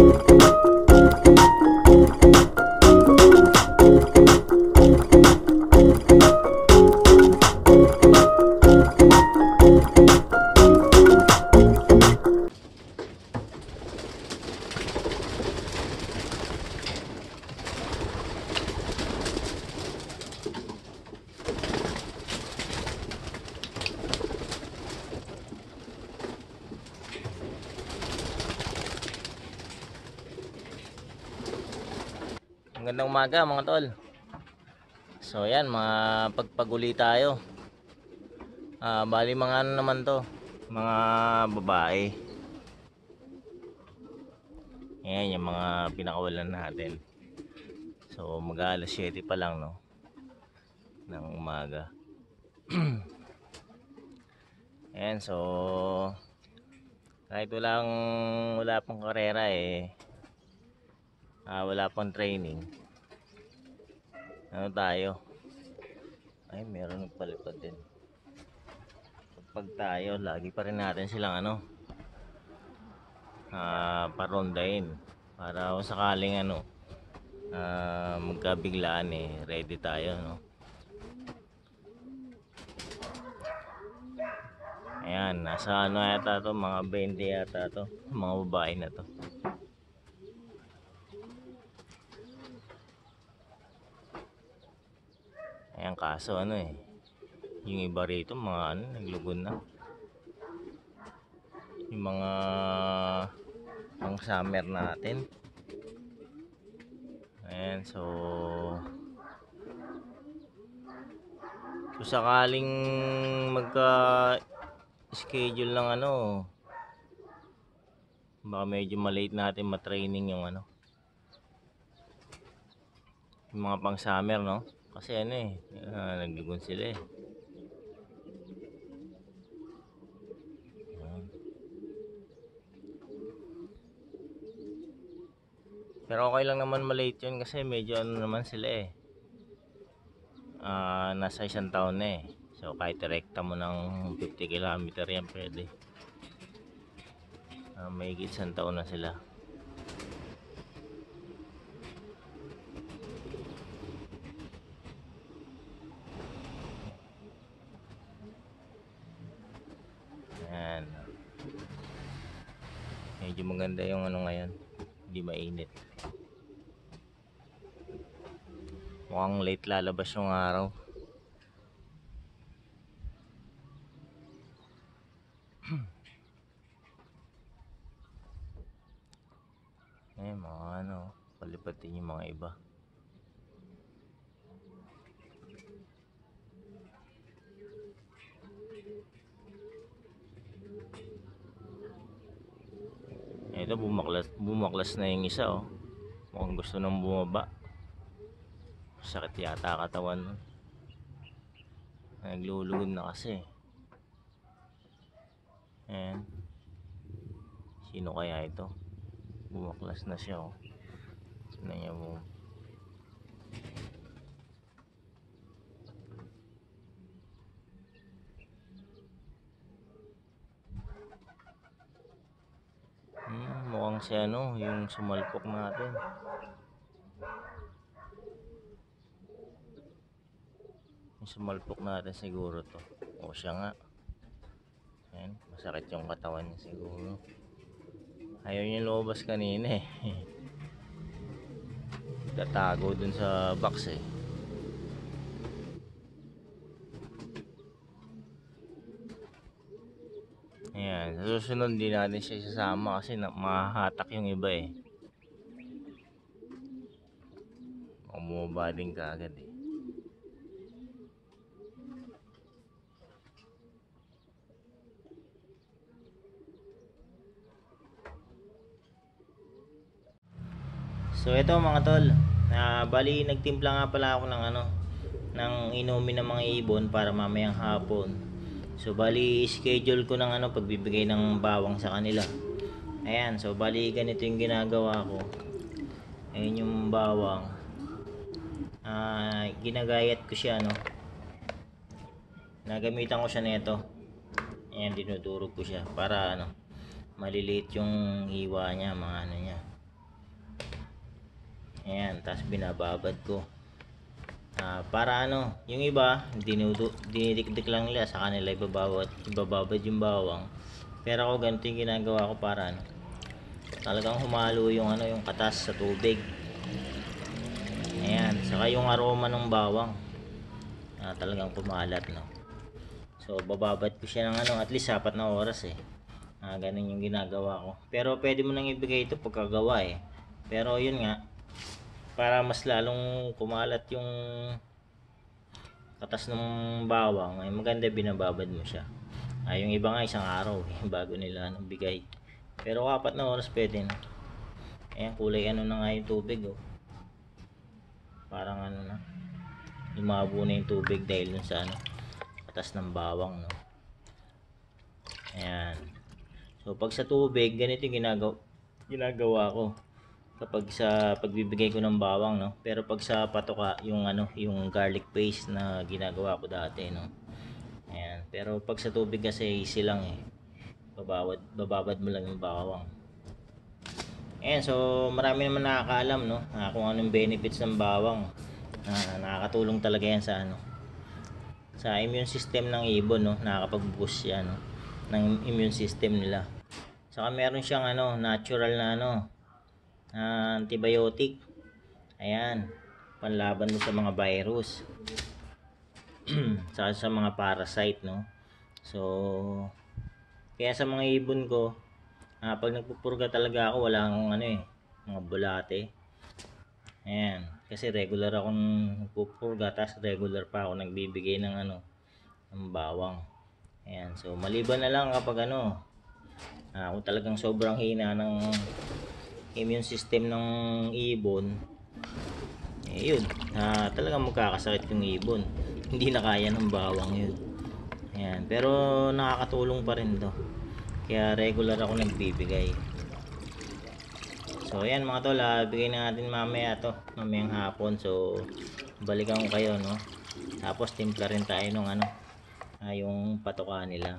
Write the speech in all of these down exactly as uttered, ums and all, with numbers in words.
Magandang umaga mga tol. So yan, mga pagpaguli tayo. Ah, bali mga ano naman to, mga babae. Ayan yung mga pinakawalan natin. So mag alas siyete pa lang no ng umaga. Ayan, so kahit walang wala pang karera eh, ah, wala pang training. Ano tayo? Ay, meron nagpalipad din. Pag tayo, lagi pa rin natin silang ano, ah, parondain para kung sakaling ano, ah, magkabiglaan eh, ready tayo no. Ayan, nasa ano yata to, mga twenty yata to, mga babae na to. Ayan, kaso ano eh, yung iba rito mga ano, naglugon na. Yung mga pang summer natin. Ayan, so kung sakaling magka schedule ng ano, baka medyo malate natin matraining yung ano, yung mga pang summer no, kasi ano eh, uh, naglugon sila eh. Pero okay lang naman malate yun kasi medyo ano naman sila eh, uh, nasa isang taon na eh. So kahit direkta mo ng fifty kilometer yan pwede. uh, may higit isang taon na sila. Ayan, medyo maganda yung ano ngayon, hindi mainit. Mukhang late lalabas yung araw. Eh mga ano, palipatin yung mga iba. Ito bumaklas, bumaklas na yung isa oh. Mukhang gusto nang bumaba. Sakit yata katawan. Naglulugod na kasi. Ayan. Sino kaya ito? Bumaklas na siya oh. Tignan niya mo. Hmm, mukhang si ano, yung sumalpok natin. Yung sumalpok natin siguro to. O siya nga. Ayan, masakit yung katawan niya siguro. Ayaw niya lumabas kanina eh. Tatago dun sa box eh. Ayan, sa susunod din natin siya sasama kasi na, mahahatak yung iba eh. Bumaba din ka agad eh. So ito mga tol, uh, bali nagtimpla nga pala ako ng ano, ng inumin ng mga ibon para mamayang hapon. So bali schedule ko ng ano, pagbibigay ng bawang sa kanila. Ayan, so bali ganito yung ginagawa ko. Ayun yung bawang. Uh, ginagayat ko siya no. Nagamitan ko siya nito. Ayan, dinudurog ko siya para ano, maliliit yung hiwa niya, mga ano niya. Ayan, tapos binababad ko. Ah, para ano, yung iba, dinudu, dinidikdik lang nila sa kanila ibababad, ibababad yung bawang. Pero ako ganito yung ginagawa ko para ano, talagang humalo yung ano, yung katas sa tubig. Ayan, saka yung aroma ng bawang. Ah, talagang kumalat, no. So, bababad ko siya ng ano, at least apat na oras eh. Ah, ganun yung ginagawa ko. Pero pwede mo nang ibigay ito pagkagawa eh. Pero yun nga, para mas lalong kumalat yung katas ng bawang, ay maganda binababad mo siya. Ah, yung iba nga isang araw eh, bago nila ano, bigay. Pero apat na oras pwede na. Ayan, kulay ano na nga yung tubig oh. Parang ano na, lumabo na yung tubig dahil dun sa ano, katas ng bawang, no. Ayan. So pag sa tubig, ganito yung ginagawa, ginagawa ko kapag sa pagbibigay ko ng bawang, no. Pero pag sa patoka, yung ano, yung garlic paste na ginagawa ko dati, no. Ayan. Pero pag sa tubig kasi easy lang eh. Bababad, bababad mo lang yung bawang. Ayan, so marami naman nakakaalam, no, na kung anong benefits ng bawang. Ah, nakakatulong talaga yan sa ano, sa immune system ng ibon, no. Nakakapag-boost yan, no, ng immune system nila. Saka meron siyang ano, natural na ano, uh, antibiotic. Ayan, panlaban mo sa mga virus. Saka sa mga parasite, no. So kaya sa mga ibon ko, ah, pag nagpupurga talaga ako, wala akong ano eh, mga bulate. Ayan, kasi regular akong nagpupurga, tapos regular pa ako nagbibigay ng ano, ng bawang. Ayan, so maliban na lang kapag ano, ah, kung talagang sobrang hina ng immune system ng ibon, eh yun, ah, talagang magkakasakit yung ibon. Hindi na kaya ng bawang yun. Ayan, pero nakakatulong pa rin to. Kaya regular ako nagbibigay. So ayan mga tol, ah, bigay na natin mamaya to, mamayang hapon. So balikan ko kayo, no. Tapos timpla rin tayo nung ano, ah, yung patoka nila.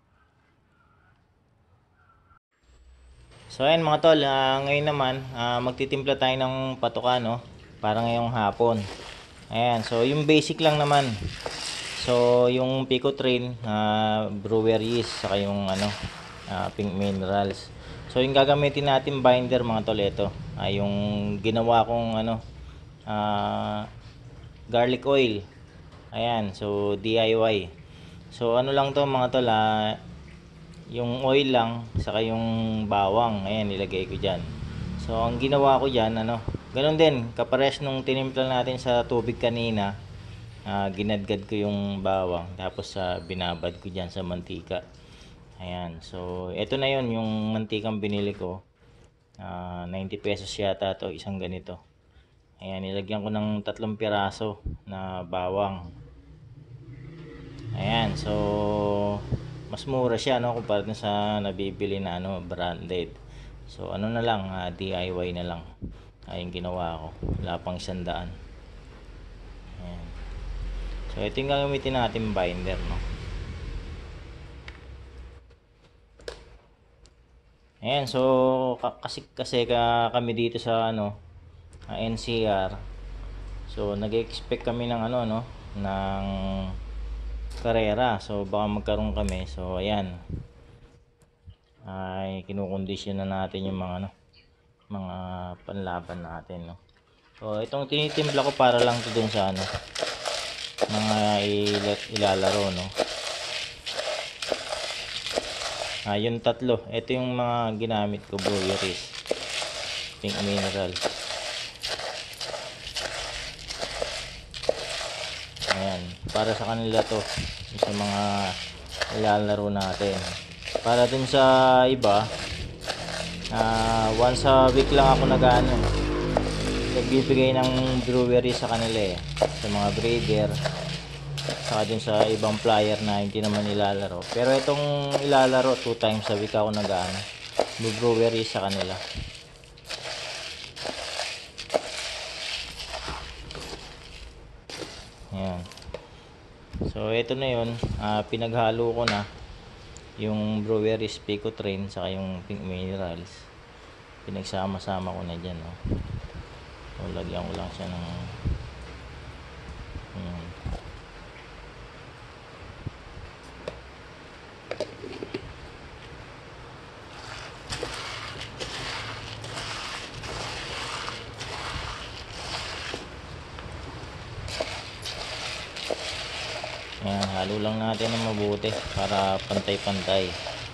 So ayan mga tol, uh, ngayon naman uh, magtitimpla tayo ng patoka, no, para ngayong hapon. Ayan, so yung basic lang naman. So yung Pico Train, uh, brewer yeast, saka yung ano, uh, pink minerals. So yung gagamitin natin binder mga tol, ito uh, yung ginawa kong ano, uh, garlic oil. Ayan, so D I Y. So ano lang to mga tol, uh, yung oil lang, saka yung bawang. Ayan, nilagay ko dyan. So ang ginawa ko dyan, ano, ganun din, kapares nung tinimpla natin sa tubig kanina. uh, Ginadgad ko yung bawang, tapos uh, binabad ko dyan sa mantika. Ayan, so ito na yon yung mantikang binili ko. uh, ninety pesos yata to, isang ganito. Ayan, nilagyan ko ng tatlong piraso na bawang. Ayan, so mas mura siya, no, kumpara sa nabibili na ano, branded. So ano na lang, uh, D I Y na lang ay yung ginawa ko, wala pang isandaan. Ayan. So ito yung gagamitin natin binder, no. Ayan, so kasi kasi ka, kami dito sa ano, uh, N C R. So nag-expect kami ng ano, no, ng karera. So baka magkaroon kami. So ayan, ay kinukondisyon na natin yung mga ano, mga panlaban natin, no. So itong tinitimpla ko para lang to dun sa ano, mga ilalaro, no. Ah, yung tatlo, ito yung mga ginamit ko, breweries, pink mineral. Ayan, para sa kanila to, sa mga ilalaro natin. Para dun sa iba, uh, once a week lang ako nag-ano, nagbibigay ng brewery sa kanila eh, sa mga breeder, saka dun sa ibang player na hindi naman ilalaro. Pero itong ilalaro, two times a week ako nag-ano, brewery sa kanila. Ayan. So ito na yun, uh, pinaghalo ko na yung breweries Pico Train saka yung pink minerals, pinagsama-sama ko na dyan, no. So, lagyan ko lang siya ng hmm. Ayan, halo lang natin ng mabuti para pantay-pantay.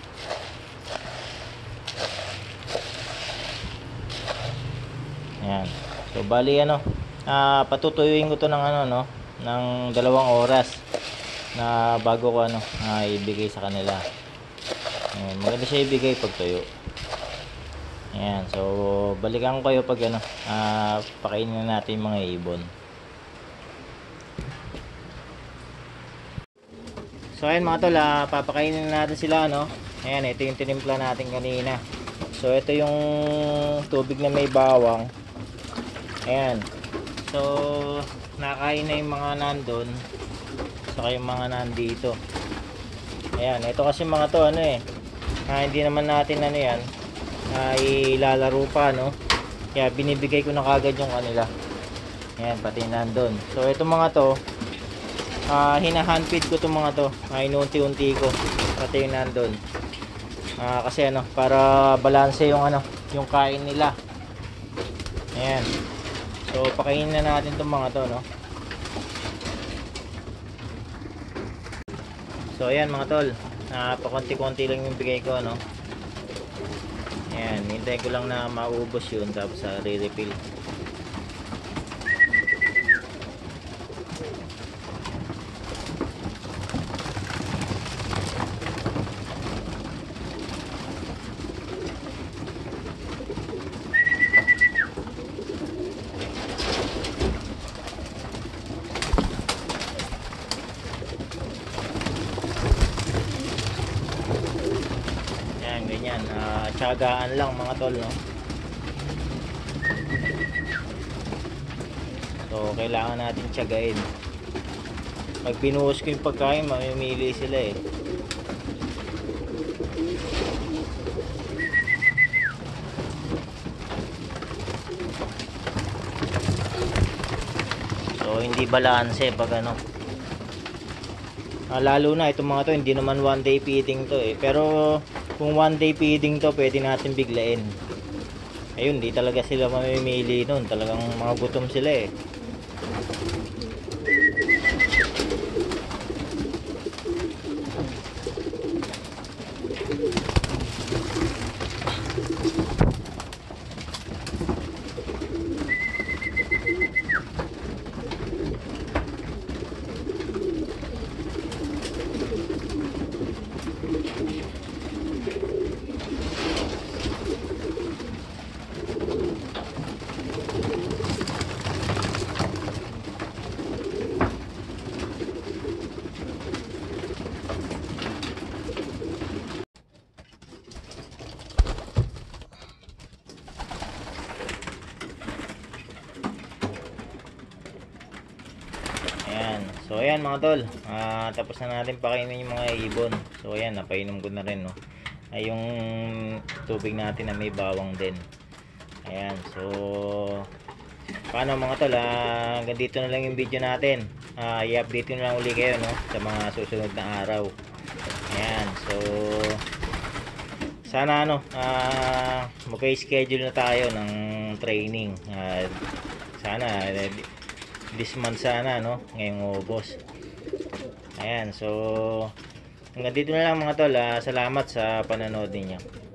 Ayan. So bali ano, ah, patutuyuin ko to ng ano no, ng dalawang oras na bago ko ano, ah, ibigay sa kanila. Ayan, maganda siya ibigay pag tuyo. Ayan, so balikan ko kayo pag ano, ah, pakainin na natin yung mga ibon. So ayan mga tol, ah, papakainin na natin sila no. Ayan, ito yung tinimpla natin kanina. So ito yung tubig na may bawang. Ayan. So nakain na yung mga nandun, saka yung mga nandito. Ayan, ito kasi mga to ano eh, ah, hindi naman natin ano yan, ah, ilalaro pa no. Kaya binibigay ko na kagad yung kanila. Ayan, pati nandun. So ito mga to, uh, hinahandfeed ko itong mga to, uh, inunti-unti ko pati yung nandun, uh, kasi ano, para balanse yung ano, yung kain nila. Ayan, so pakainin na natin itong mga to no. So ayan mga tol, uh, pakonti-konti lang yung bigay ko no. Ayan, hintay ko lang na maubos yun, tapos uh, re-refill. Ganyan, uh, tiyagaan lang mga tol no. So kailangan natin tiyagain. Pag pinuhos ko yung pagkain, mamimili sila eh. So hindi balanse pag ano, ah, lalo na itong mga to, hindi naman one day feeding to eh. Pero kung one day feeding to, pwede natin biglain. Ayun, di talaga sila mamimili nun. Talagang mga gutom sila eh. Ayan. So ayan mga tol, uh, tapos na natin pakainin yung mga ibon. So ayan, napainom ko na rin no. Ay yung tubig natin na may bawang din. Ayan. So paano mga tol, uh, hanggang dito na lang yung video natin. uh, I-update ko na lang uli kayo no, sa mga susunod na araw. Ayan. So sana ano, uh, mag-schedule na tayo ng training. uh, Sana uh, this month sana no, ngayong August. Ayan, so hanggang dito na lang mga tol. uh, Salamat sa panonood ninyo.